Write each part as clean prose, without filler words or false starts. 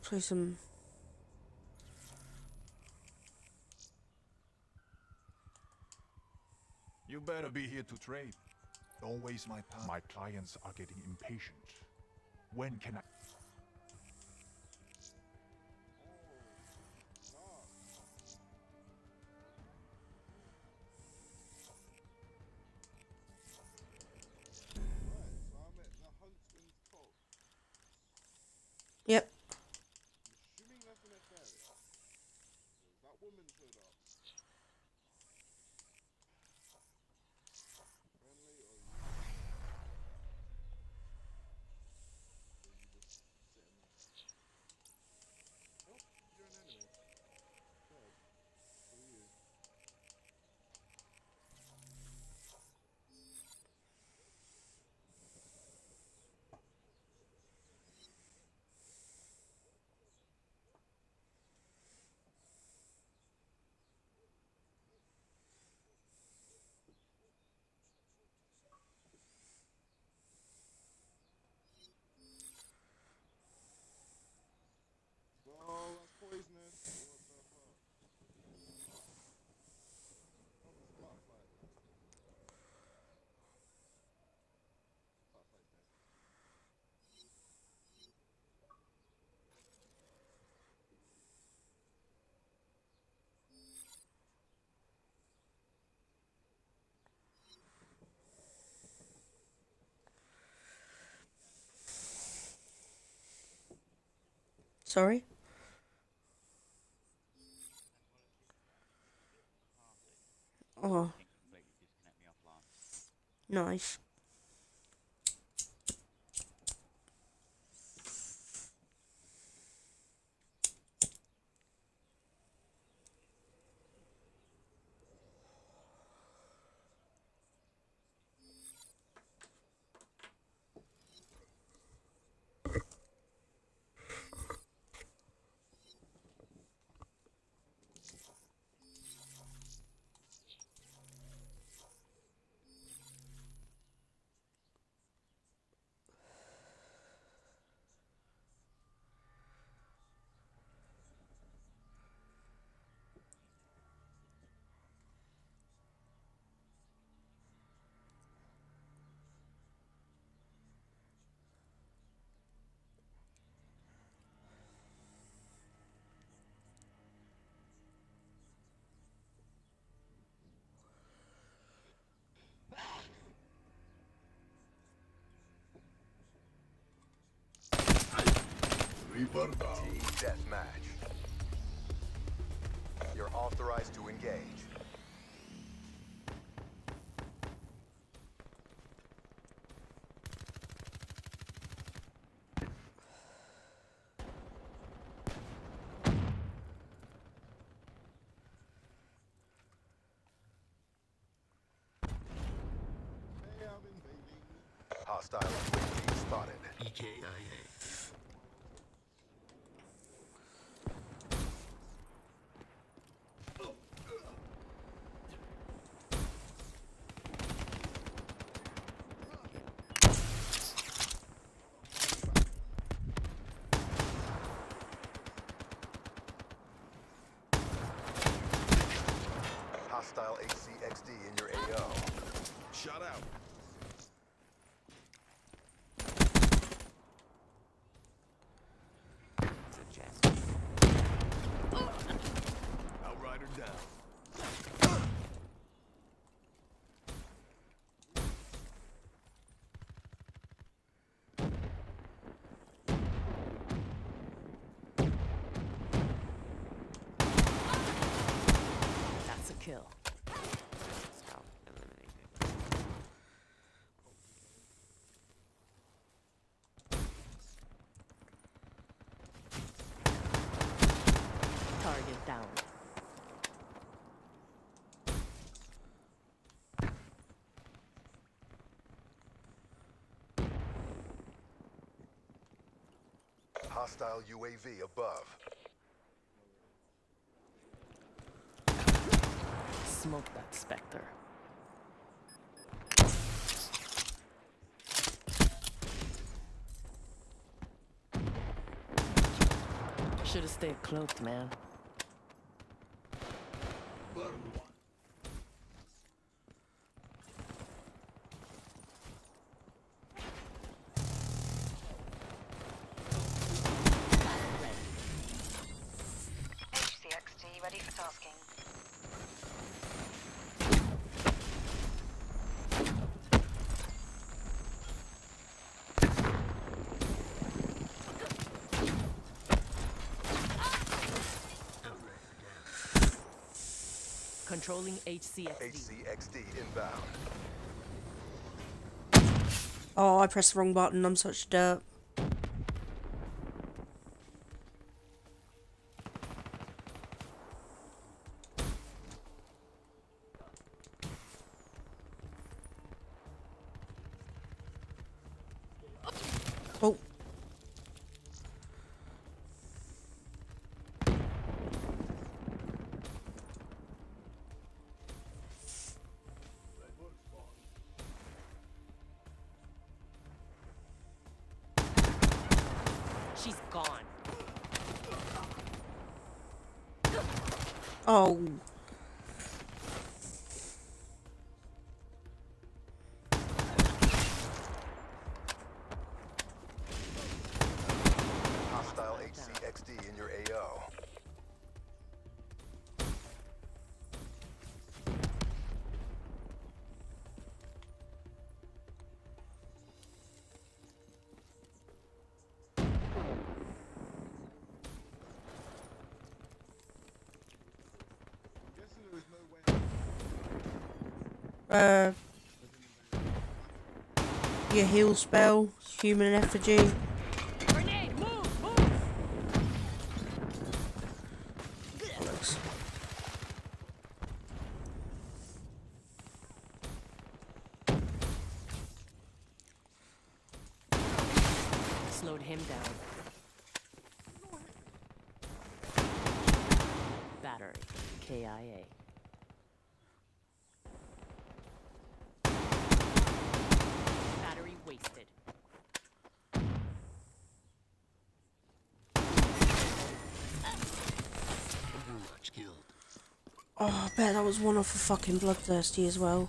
play some. You better be here to trade. Don't waste my time. My clients are getting impatient. When can I... Yep. Oh, that's poisonous. What the fuck? Sorry. Oh. Nice. Reaper down. Team deathmatch. You're authorized to engage. Hey, I'm invading. Hostile UAV spotted. EKIA. Hostile HCXD in your AO. Shut out. Outrider down. That's a kill. Scout eliminated. Target down. Hostile UAV above. Smoke that Spectre. Should have stayed cloaked, man. HCXD ready for tasking. Controlling HCXD. HCXD inbound. Oh, I pressed the wrong button. I'm such a derp. Oh. She's gone. Oh. Hostile HCXD in your AO. Guessing there is no way. Your heal spell, human effigy. Grenade, move! Bollocks. Slowed him down. Battery. KIA. Battery wasted. Oh, I bet that was one off of fucking Bloodthirsty as well.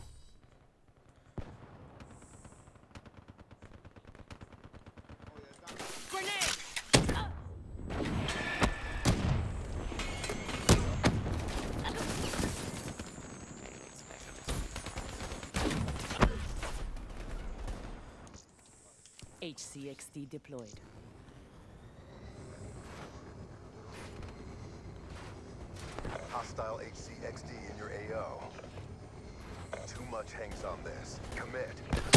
Grenade! HCXD deployed. Hostile HCXD in your AO. Too much hangs on this. Commit.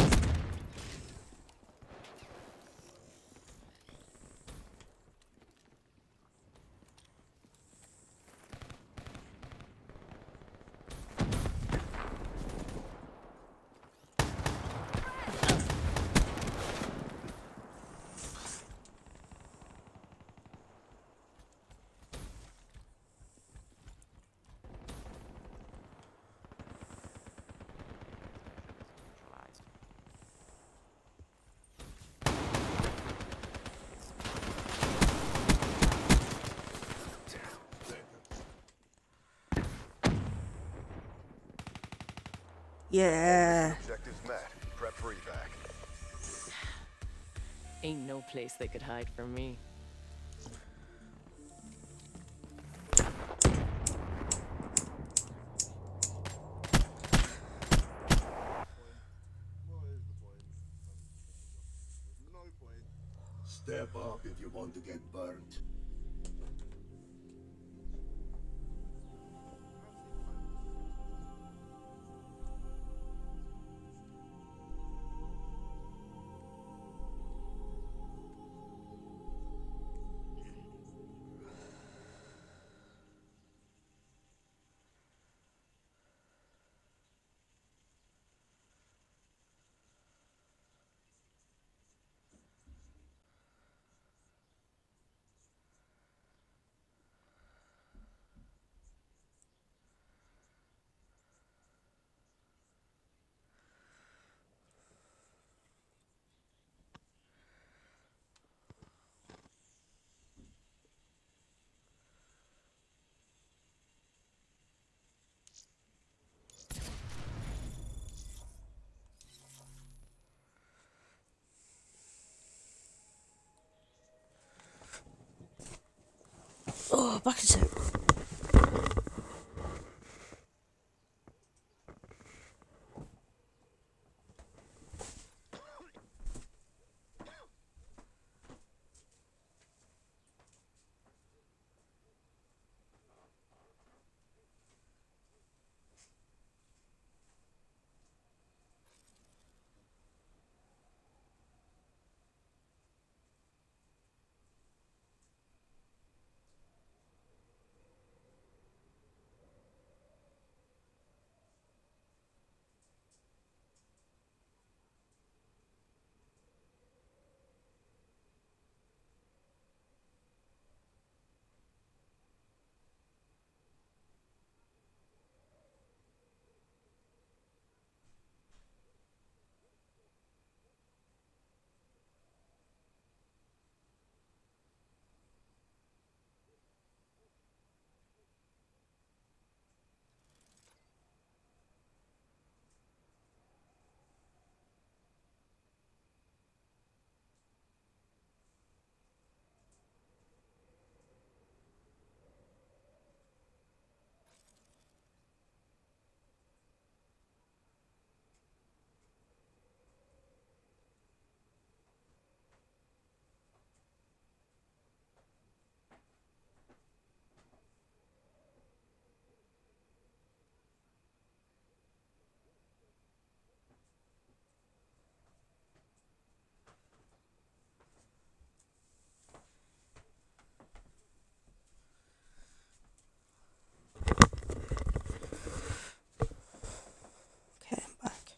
Yeah. Objectives met. Prep for evac. Ain't no place they could hide from me. What is the point? There's no point. Step up if you want to get burnt. back in a sec. Okay, I'm back.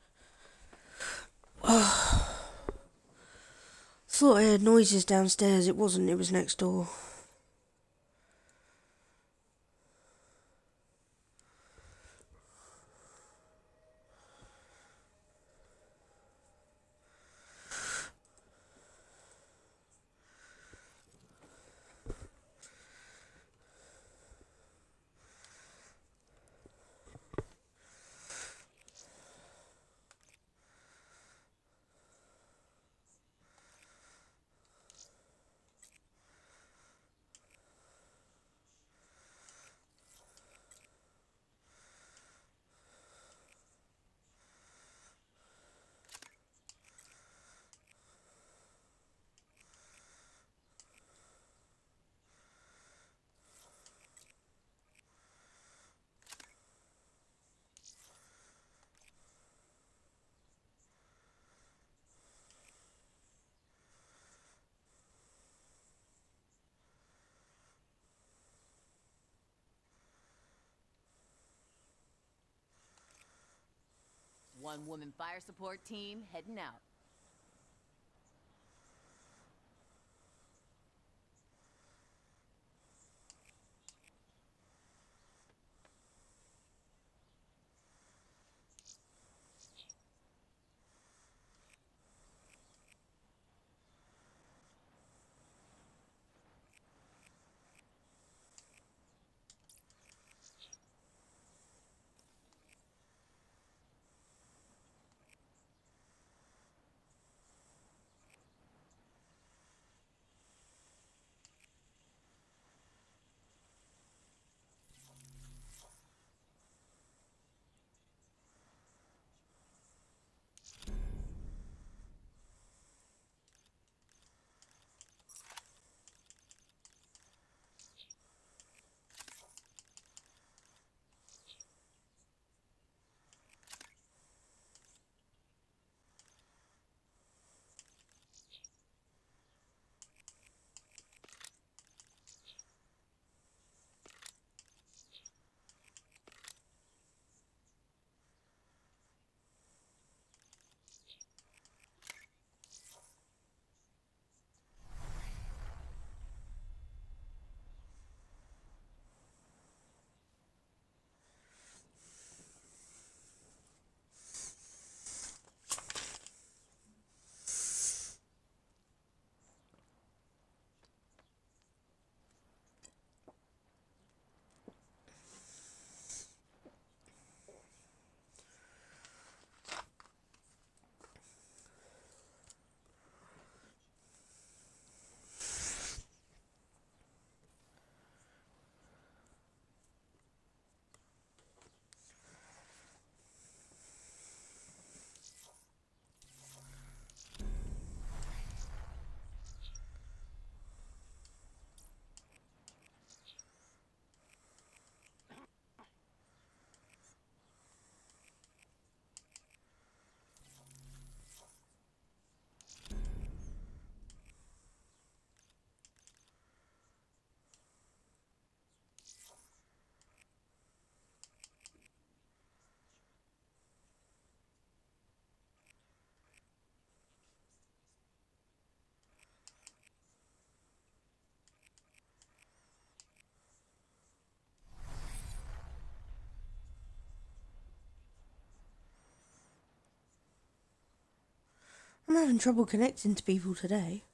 Thought I heard noises downstairs. It wasn't. It was next door. One woman fire support team heading out. I'm having trouble connecting to people today.